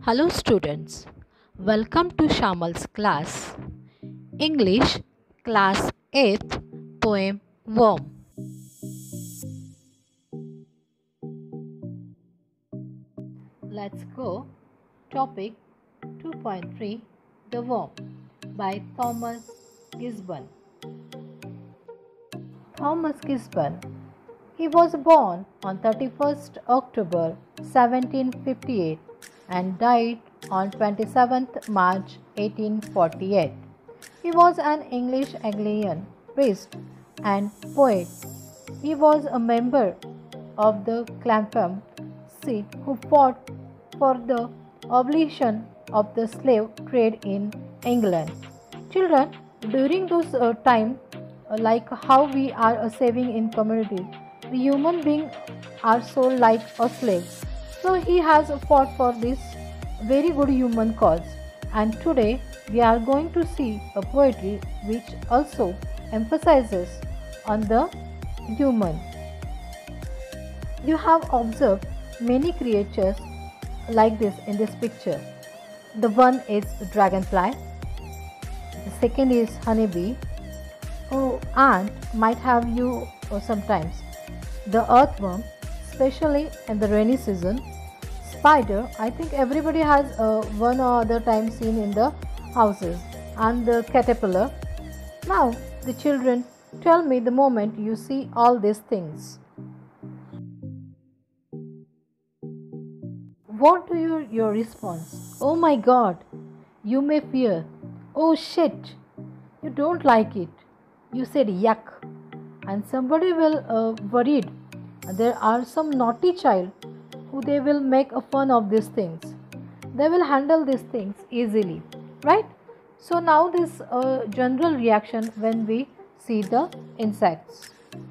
Hello students, welcome to Shamal's class. English class 8th poem Worm. Let's go. Topic 2.3 The Worm by Thomas Gisborne. Thomas Gisborne. He was born on 31st October 1758 and died on 27th March 1848. He was an English Anglican priest and poet. He was a member of the Clapham seat who fought for the abolition of the slave trade in England. Children, during those time, like how we are saving in community, the human beings are sold like a slave. So he has fought for this very good human cause. And today we are going to see a poetry which also emphasizes on the human. You have observed many creatures like this in this picture. The one is dragonfly, the second is honeybee. Oh, ant might have you sometimes. The earthworm, especially in the rainy season. Spider, I think everybody has one or other time seen in the houses. And the caterpillar. Now, the children, tell me the moment you see all these things. What do your response? Oh my God, you may fear. Oh shit, you don't like it. You said yuck. And somebody will worried. There are some naughty child who they will make a fun of these things. They will handle these things easily, right? So now this general reaction when we see the insects.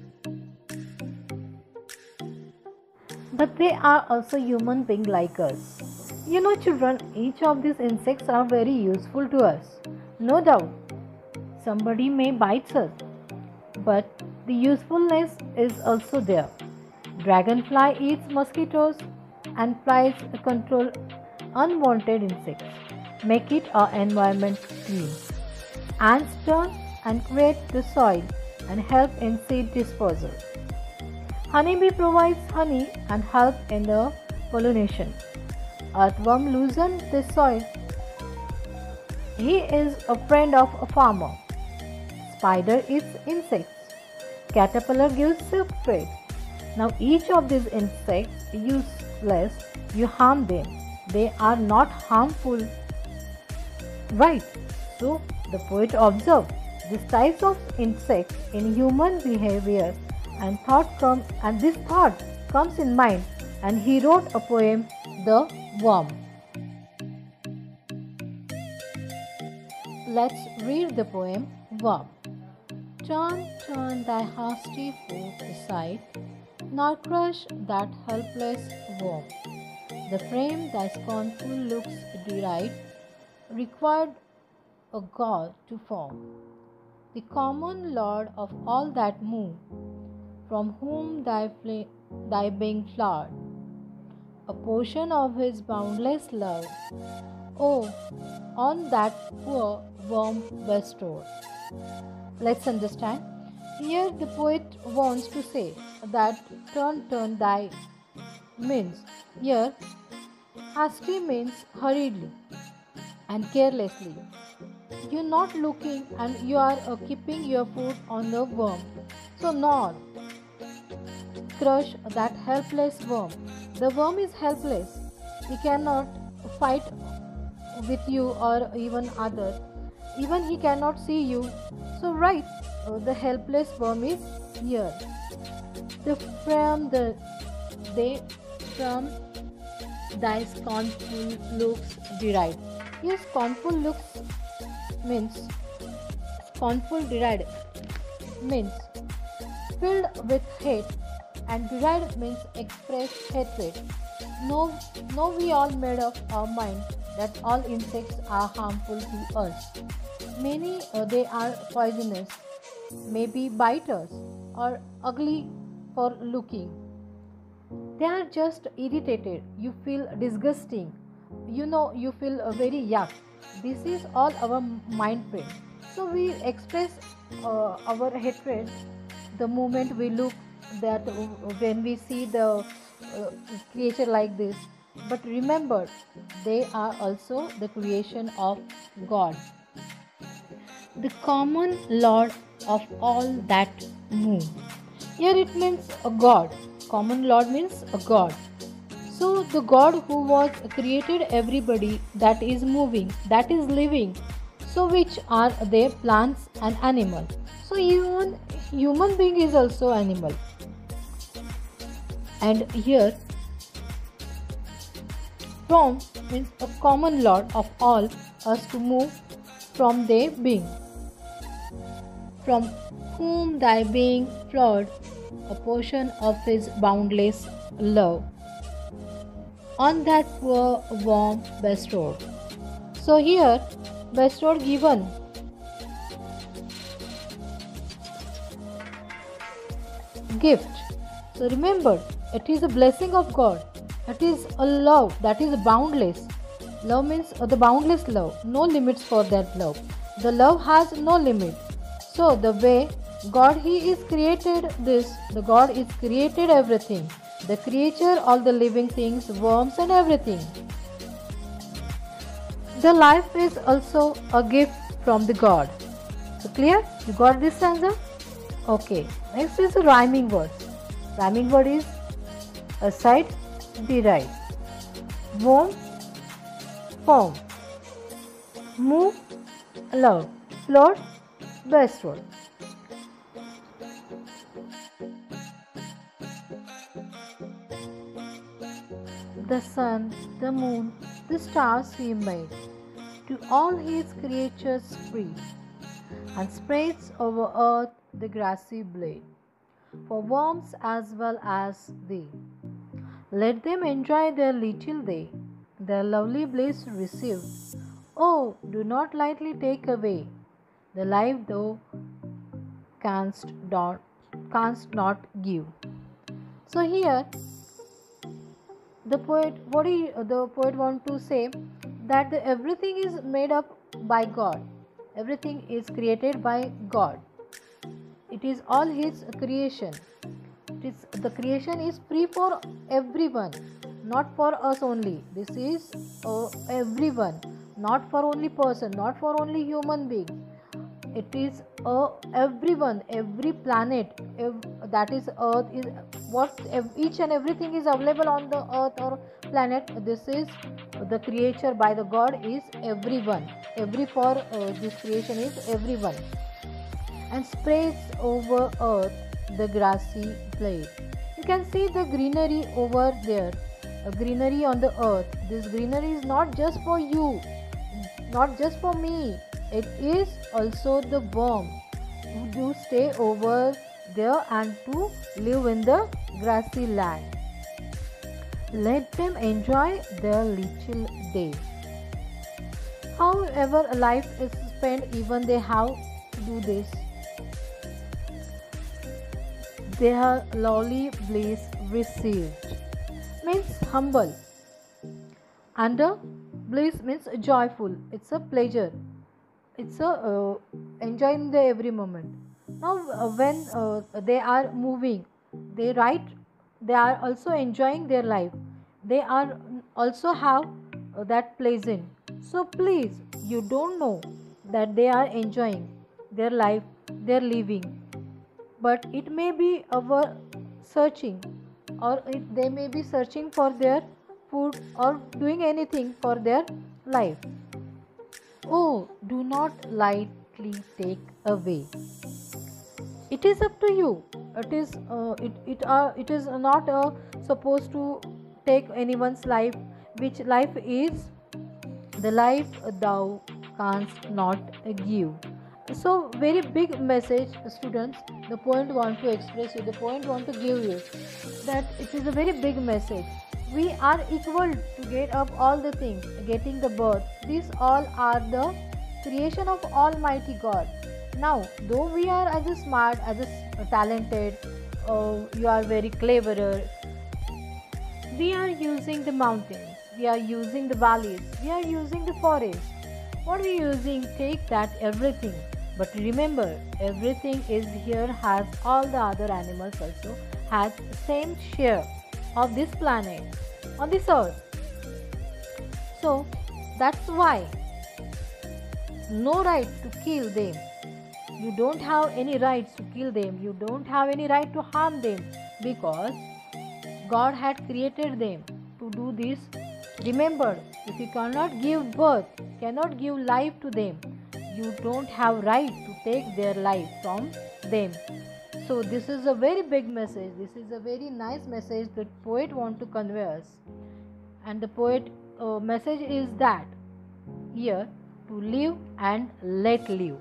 But they are also human beings like us. You know children, each of these insects are very useful to us. No doubt, somebody may bite us, but the usefulness is also there. Dragonfly eats mosquitoes and flies control unwanted insects, make it our environment clean. Ants turn and create the soil and help in seed disposal. Honeybee provides honey and help in the pollination. Earthworm loosens the soil. He is a friend of a farmer. Spider eats insects. Caterpillar gives silk thread. Now each of these insects is useless, you harm them. They are not harmful. Right. So the poet observed these types of insects in human behavior and this thought comes in mind and he wrote a poem, The Worm. Let's read the poem Worm. Turn, turn thy hasty foot aside, nor crush that helpless worm. The frame thy scornful looks deride required a god to form. The common lord of all that move, from whom thy being flowered, a portion of his boundless love, oh, on that poor worm bestowed. Let's understand. Here the poet wants to say that turn thy means here hasty means hurriedly and carelessly. You're not looking and you are keeping your foot on the worm. So not crush that helpless worm. The worm is helpless. He cannot fight with you or even other. Even he cannot see you. So right, the helpless worm is here. From thy scornful looks deride. Here scornful looks means means filled with hate, and deride means express hatred. No, we all made up our mind that all insects are harmful to us. Many they are poisonous, maybe bite us, or ugly for looking. They are just irritated. You feel disgusting you feel very yuck. This is all our mind print. So we express our hatred the moment we look that when we see the creature like this. But remember, they are also the creation of God, the common Lord of all that move. Here it means a God. Common Lord means a God. So the God who was created everybody that is moving, that is living. So which are they? Plants and animal. So even human being is also animal. And here from means a common Lord of all us to move from their being, from whom thy being flowed a portion of his boundless love on that poor warm bestowed. So here bestowed given gift. So remember, it is a blessing of God. It is a love that is boundless. Love means the boundless love, no limits for that love. The love has no limit. So the way God He is created this, the God is created everything. The creature, all the living things, worms and everything. The life is also a gift from the God. So clear? You got this stanza? Okay. Next is a rhyming word. Rhyming word is aside, deride. Warm, form. Move, love. Float, bestward. The sun, the moon, the stars He made, to all His creatures free, and spreads over earth the grassy blade, for worms as well as thee. Let them enjoy their little day, their lovely bliss receive. Oh, do not lightly take away the life thou canst not give. So here the poet want to say that everything is made up by God. Everything is created by God. It is all His creation. The creation is free for everyone, not for us only. This is everyone, not for only person, not for only human being. It is everyone, every planet, that is earth, is what each and everything is available on the earth or planet. This is the creature by the God is everyone. Every for this creation is everyone, and spreads over earth the grassy blade. You can see the greenery over there, greenery on the earth. This greenery is not just for you, not just for me. It is also the worm who do stay over there and to live in the grassy land. Let them enjoy their little day. However life is spent, even they have to do this. Their lowly bliss received means humble. Under bliss means joyful. It's a pleasure. It's a enjoying the every moment. Now when they are moving, they are also enjoying their life. They are also have that pleasant. So please, you don't know that they are enjoying their life, their living, but it may be our searching, or they may be searching for their food or doing anything for their life. Oh, do not lightly take away. It is up to you. It is not supposed to take anyone's life. Which life is the life thou canst not give. So very big message, students. The point want to express you. The point want to give you that it is a very big message. We are equal to get up all the things, getting the birth. These all are the creation of Almighty God. Now, though we are as a smart, as a talented, you are very cleverer, we are using the mountains, we are using the valleys, we are using the forest. What we are using, take that everything. But remember, everything is here has all the other animals also has same share of this planet on this earth. So that's why no right to kill them. You don't have any rights to kill them. You don't have any right to harm them because God had created them to do this. Remember, if you cannot give birth, cannot give life to them, you don't have right to take their life from them. So this is a very big message. This is a very nice message that poet want to convey us. And the poet message is that here to live and let live.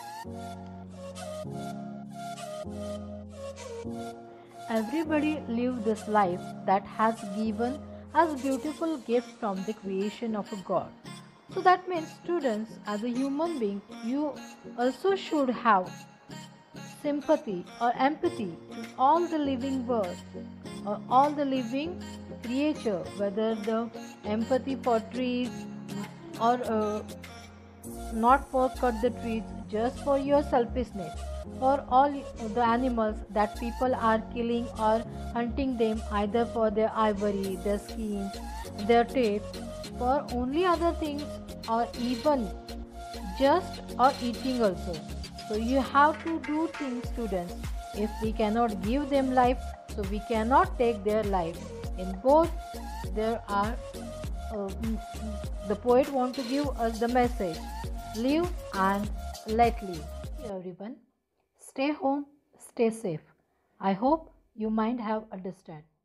Everybody live this life that has given us beautiful gift from the creation of a God. So that means students, as a human being, you also should have sympathy or empathy to all the living world or all the living creature, whether the empathy for trees or not for cut the trees just for your selfishness, for all the animals that people are killing or hunting them either for their ivory, their skins, their teeth, for only other things or even just or eating also. So you have to do things, students. If we cannot give them life, so we cannot take their life. In both there are the poet want to give us the message, live and let live. Everyone, stay home, stay safe. I hope you might have understand.